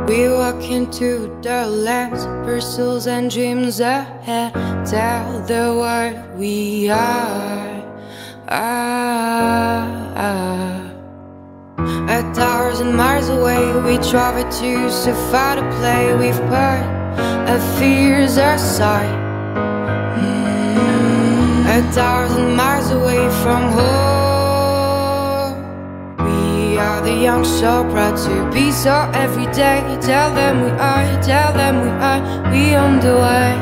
We walk into the lands, pursuits and dreams ahead. Tell the world we are. 1,000 miles away, we travel to survive the play. We've put our fears aside. 1,000 miles away from home. We are the young, so proud to be so every day. Tell them we are, tell them we are, we on the way.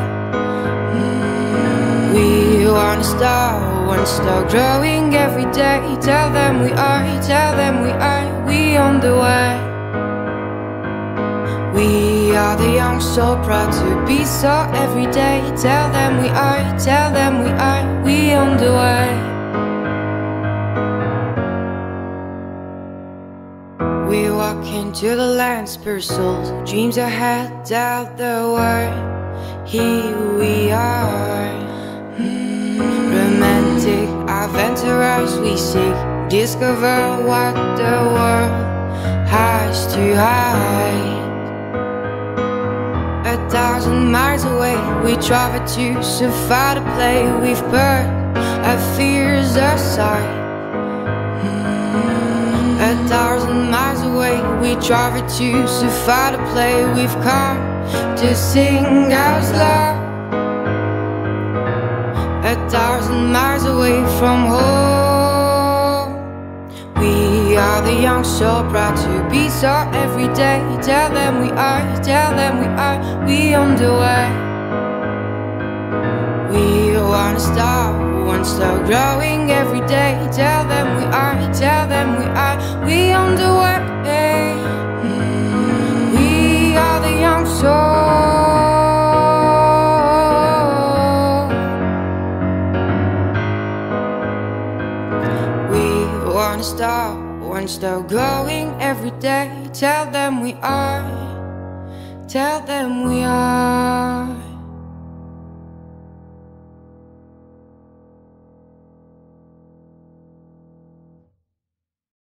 We wanna start, wanna start growing every day. Tell them we are, tell them we are, we on the way. We are the young, so proud to be so every day. Tell them we are, tell them we are, we on the way. We walk into the land, spare souls, dreams ahead, tell the world, here we are. Romantic adventurers we seek, discover what the world has to hide. 1,000 miles away, we travel to survive the play. We've put our fears aside. 1,000 miles away, we travel to survive the play. We've come to sing God's love. 1,000 miles away from home. We are the young, so proud to be so every day. Tell them we are, tell them we are, we on the way. We wanna start growing every day. Tell them we are, tell them we are, we on the way. We are the young soul. Wanna start growing every day. Tell them we are, tell them we are.